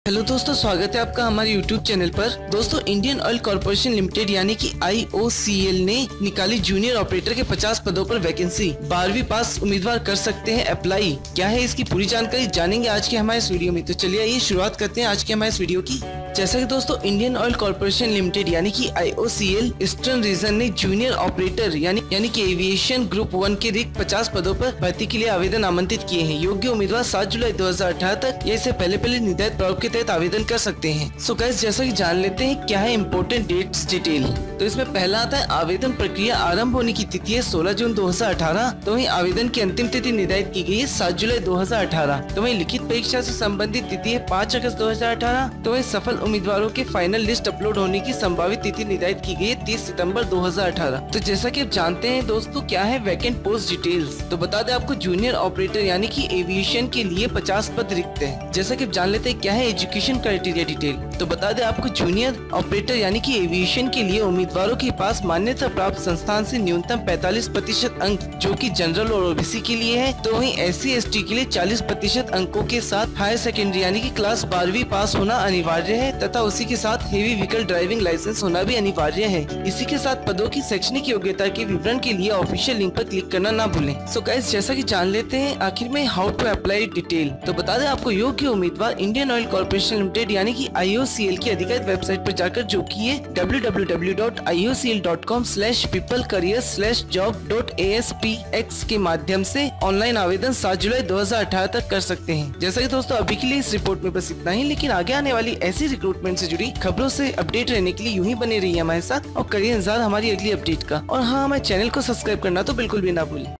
Hello दोस्तों, स्वागत है आपका हमारे YouTube चैनल पर। दोस्तों, इंडियन ऑयल कॉर्पोरेशन लिमिटेड यानी कि IOCL ने निकाली जूनियर ऑपरेटर के 50 पदों पर वैकेंसी। 12वीं पास उम्मीदवार कर सकते हैं अप्लाई। क्या है इसकी पूरी जानकारी जानेंगे आज के हमारे इस वीडियो में। तो चलिए आइए शुरुआत करते हैं आज के हमारे इस वीडियो की। जैसा कि दोस्तों, इंडियन ऑयल कॉर्पोरेशन लिमिटेड यानी कि IOCL ईस्टर्न रीजन ने जूनियर ऑपरेटर यानी कि एविएशन ग्रुप 1 के रिक्त 50 पदों पर भर्ती के लिए आवेदन आमंत्रित किए हैं। योग्य उम्मीदवार 7 जुलाई 2018 तक या इससे पहले निर्धारित प्रारूप के तहत आवेदन कर सकते हैं। सो गाइस, जैसा कि जान लेते हैं क्या है इम्पोर्टेंट डेट्स डिटेल। तो इसमें पहला आता है आवेदन प्रक्रिया आरंभ होने की तिथि है 16 जून 2018। तो वहीं आवेदन की अंतिम तिथि निर्धारित की गई है 7 जुलाई 2018। तो वहीं लिखित परीक्षा से संबंधित तिथि है 5 अगस्त 2018। तो वहीं सफल उम्मीदवारों के फाइनल लिस्ट अपलोड होने की संभावित तिथि निर्धारित की गई है 30 सितंबर 2018। तो जैसा कि आप जानते हैं दोस्तों, क्या है वैकेंट पोस्ट डिटेल्स। तो बता दें आपको, जूनियर ऑपरेटर यानी कि एविएशन के लिए 50 पद रिक्त है। जैसा कि आप जान लेते हैं क्या है एजुकेशन क्राइटेरिया डिटेल। तो बता दें आपको, जूनियर ऑपरेटर यानी कि एविएशन के लिए उम्मीदवारों के पास मान्यता प्राप्त संस्थान से न्यूनतम 45% अंक, जो कि जनरल और ओबीसी के लिए है। तो वहीं SC ST के लिए 40% अंकों के साथ हायर सेकेंडरी यानी कि क्लास 12वीं पास होना अनिवार्य है तथा उसी के साथ हेवी व्हीकल ड्राइविंग लाइसेंस होना भी अनिवार्य है। इसी के साथ पदों की शैक्षणिक योग्यता के विवरण के लिए ऑफिशियल लिंक पर क्लिक करना ना भूलें। सो गाइस, जैसा कि जान लेते हैं आखिर में हाउ टू अप्लाई डिटेल। तो बता दें आपको, योग्य उम्मीदवार इंडियन ऑयल कॉर्पोरेशन लिमिटेड यानी कि IOCL की अधिकृत वेबसाइट पर जाकर, जो की है www.iocl.com/peoplecareer/job.aspx के माध्यम से ऑनलाइन आवेदन 7 जुलाई 2018 तक कर सकते हैं। जैसा कि दोस्तों, अभी के लिए इस रिपोर्ट में बस इतना ही, लेकिन आगे आने वाली ऐसी रिक्रूटमेंट से जुड़ी खबरों से अपडेट रहने के लिए यूं ही बने रहिए हमारे साथ और करिए इंतजार हमारी अगली अपडेट का। और हाँ, हमारे चैनल को सब्सक्राइब करना तो बिल्कुल भी ना भूलें।